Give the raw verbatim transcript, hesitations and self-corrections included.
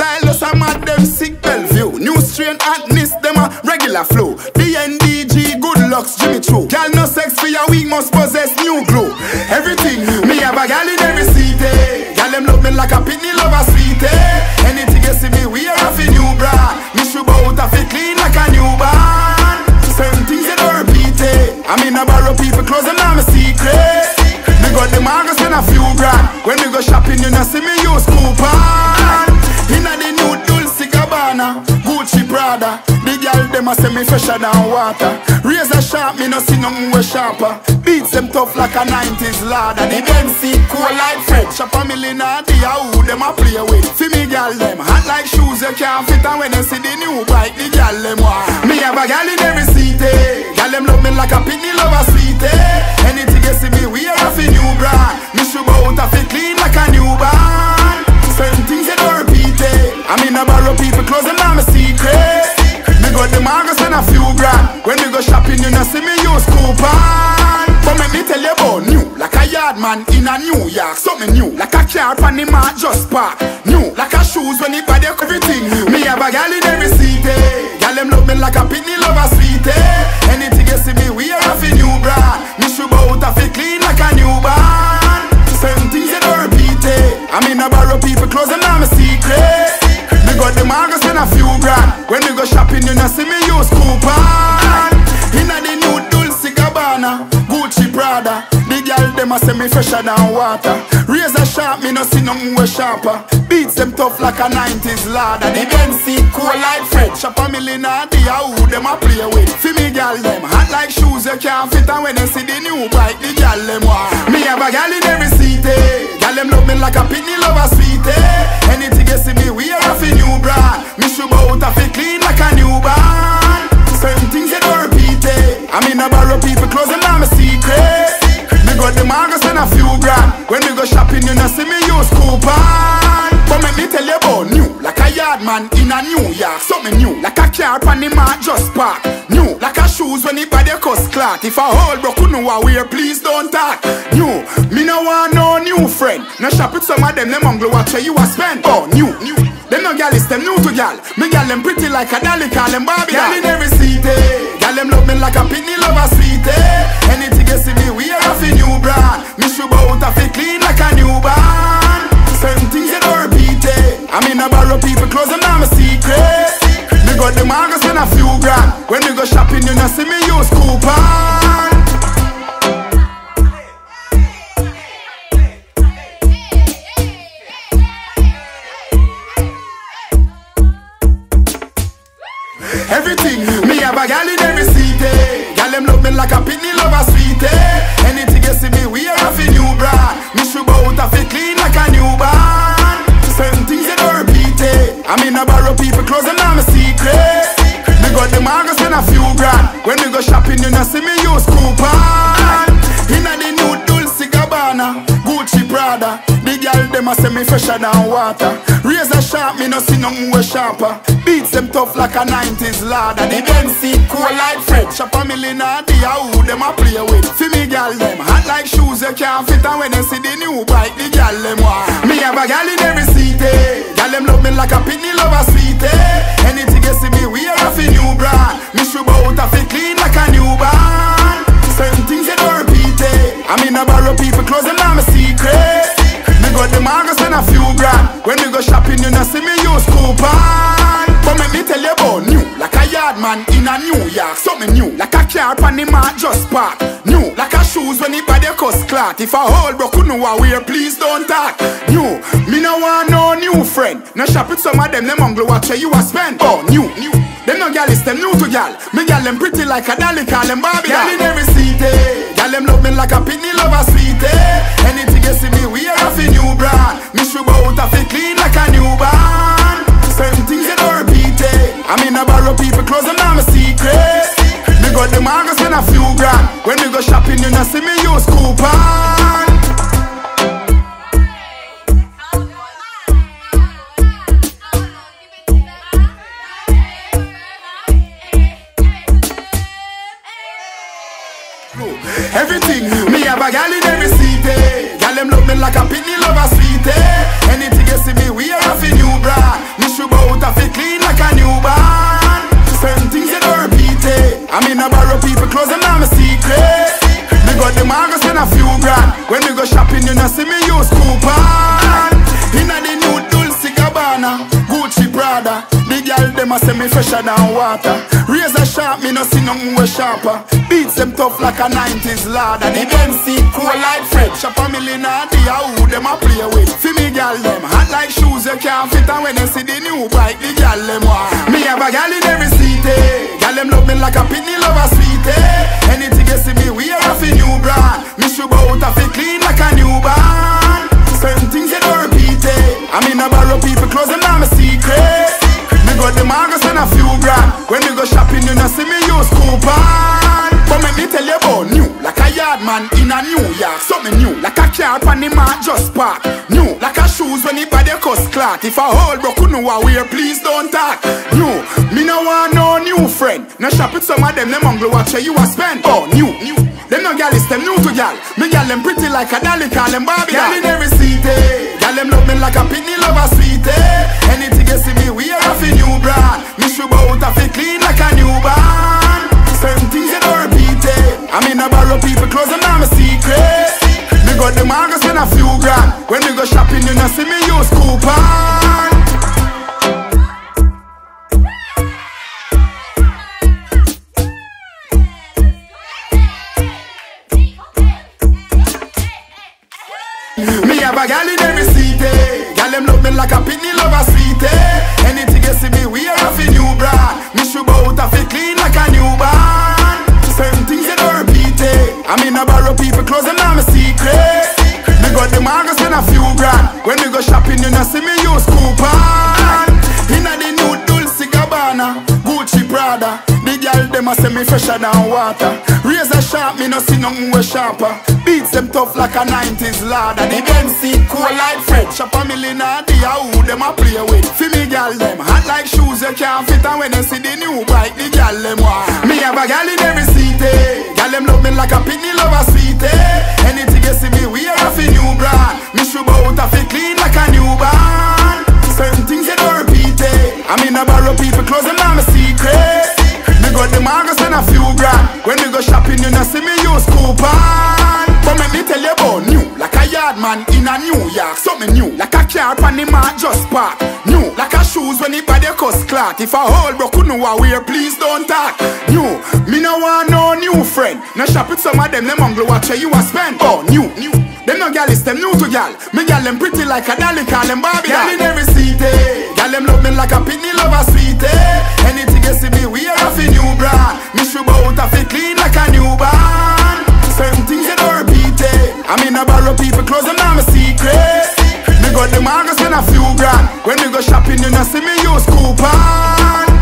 style just a mad them sick Bellevue. New strain hotness them a regular flow. D N D G good looks Jimmy Choo. Gal no sex for your week must possess new glue. Everything new. Me have a gal in every city. Gal them love me like a pitney love a sweetie. Anything you see me wear off a new bra. Me should out of it clean like a newborn. Certain things you don't repeat it. I mean I borrow people clothes and I'm a secret. Me got the margins and a few grand. When we go shopping you not see me use coupon. Inna the new Dulce Gabbana, Gucci Prada. The girl them a say me fresher than water. Razor sharp me no see nothing way sharper. Beats them tough like a nineties ladder. The them seat cool like Fred. Shop a million a day who them a play with. For me girl them hot like shoes you can't fit. And when they see the new bike the girl them want. Me have a girl in every city. Girl them love me like a pitney love a sweetie. Anything you see me wear off a new brand. Me should out of it clean like a newborn. Certain things you don't repeat it. I mean I borrow people clothes and I'm a secret. Me got the margins and a few grand. When we go shopping you not see me use coupon. But make me tell you about new. Like a yard man in a New York. Something new. Like a car on the mark just park. New. Like a shoes when it body everything new. Me have a gal in every city. Gal them love me like a pitney love a sweetie. Anything you see me wear off a new brand. Me should out of it clean like a newborn. Certain things you don't repeat it. I mean I borrow people clothes and I'm a secret. Me got the margins and a few grand. When we go shopping you not see me use coupon. Inna the new Dulce Gabbana, Gucci Prada. The girl them a say me fresher than water. Razor sharp me no see nothing way sharper. Beats them tough like a nineties ladder. The them seat cool like Fred. Shop a million a day who them a play with. For me girl them hot like shoes you can't fit. And when they see the new bike the girl them want. Me have a girl in every city. Girl them love me like a pitney love a sweetie. Anything you see me wear off a new brand. Me should out of it clean like a newborn. Certain things you don't repeat it. I mean I borrow people clothes and I'm a secret. Me got the margins and a few grand. When we go shopping you not see me use coupon. But make me tell you about new. Like a yard man in a New York. Something new. Like a car on the mark just park. New. Like a shoes when it body cost clock. If a hole broke you know I wear please don't talk. New. Me no want no new friend. No shop with some of them them hungry watch where you a spend. Oh new. New. Them no gal is them new to gal. Me gal them pretty like a dolly call them Barbie. Gal in every city. Gal them love me like a pitney love a sweetie. Anything you see me wear off a new brand. Me should out of it clean like a newborn. Certain things you don't repeat it. I mean I borrow people clothes and I'm a secret. Me got the margins and a few grand. When we go shopping you not see me use coupon. Everything new. Me have a gal in every city. Gal them love me like a pitney love a sweetie. Anything you see me wear off a new brand. Me should out of it clean like a newborn. Certain things you don't repeat it. I mean I borrow people clothes and I'm a secret. Me got the margins and a few grand. When we go shopping you not see me use coupon. Inna the new Dulce Gabbana, Gucci Prada. The girl them a say me fresher than water. Razor sharp me no see nothing way sharper. Beats them tough like a nineties ladder. The them seat cool like Fred. Shop a million a day who them a play with. For me girl them hot like shoes you can't fit. And when they see the new bike the girl them want. Me have a gal in every city. Gal them love me like a pitney love a sweetie. Anything you see me wear off a new brand. Me should out of it clean like a newborn. Certain things you don't repeat it. I mean I borrow people clothes and I'm a secret. Me got the margins and a few grand. When we go shopping you not see me use coupon. But make me tell you about new. Like a yard man in a New York. Something new. Like a car on the mark just park. New. Like a shoes when it body cost clock. If a hole broke you know I wear please don't talk. New. Me no want no new friend. No shop with some of them them hungry watch where you a spend. Oh new. New. Them no gal is them new to gal. Me gal them pretty like a dolly call them Barbie. Gal in every city. Gal them love me like a pitney love a sweetie. Anything you see me wear off a new brand. Me should out of it clean like a newborn. Certain things you don't repeat it. I mean I borrow people clothes and I'm a secret. Me got the margins and a few grand. When we go shopping you not see me use coupon. Everything new. Me have a gal in every city. Gal them love me like a pitney love a sweetie. Anything you see me wear off a new brand. Me should Prada. The girl them a say me fresher than water. Razor sharp, me no see nothing way sharper. Beats them tough like a nineties ladder. The M C cool like Fred. Shop a million a day, who them a play with. See me girl them hot like shoes you can't fit. And when they see the new bike, the girl them want. Me have a girl in every city. Girl them love me like a pitney love a sweetie. Anything you see me wear off a new brand. Me should out of it clean like a newborn. Certain things you don't repeat it. I mean I borrow people clothes and I'm a secret. Me got the Margus and a few grand. When we go shopping you know see me use coupon. But make me tell you about new. Like a yard man in a New York. Something new. Like a car on the mark just park. New. Like a shoes when he buy the cost clock. If a whole broke you know I wear please don't talk. New. Me no want no new friend. No shop with some of them them hungry watch you a spend. Oh new. New. Them no gal is them new to gal. Me gal them pretty like a dolly call them Barbie. Gal in every city. Gal them love me like a pitney love a sweetie. Anything you see me wear off a new brand. Me should out of it clean like a newborn. Certain things you don't repeat it. I mean I borrow people clothes and I'm a secret. Me got the Margus and a few grand. When we go shopping you know see me use coupon. Me have a gal in every city. Gal them love me like a pitney love a sweetie. Anything you see me wear off a new brand. Me should out of it clean like a newborn. Certain things you don't repeat it. I mean I borrow people clothes and I'm a secret. Me got the Margus and a few grand. When we go shopping you know see me use coupon. Inna the new Dulce Gabbana, Gucci Prada. The girl them a say me fresher than water. Razor sharp, me no see nothing way sharper. Beats them tough like a nineties ladder. The M C cool like Fred. Shop a million a day, who them a play with. See me girl them hot like shoes you can't fit. And when they see the new bike, the girl them want. Me have a girl in every city. Girl them love me like a pitney love a sweetie. Anything you see me wear off a new brand. Me should out of it clean like a newborn. Certain things you don't repeat it. I mean I borrow people clothes and I'm a secret. Me got the Margus and a few grand. When we go shopping you know see me use coupon. But make me tell you about new. Like a yard man in a New York. Something new. Like a car on the mark just park. New. Like a shoes when he buy the cost clock. If a whole broke you know I wear please don't talk. New. Me no want no new friend. No shop with some of them them hungry watch you a spend. Oh new. New. Them no gal is them new to gal. Me gal them pretty like a dolly call them Barbie. Gal in every city. Gal them love me like a pitney love a sweetie. Anything you see me wear off a new brand. Me should out of it clean like a newborn. Certain things you don't repeat it. I mean I borrow people clothes and I'm a secret. Me got the Margus and a few grand. When we go shopping you know see me use coupon.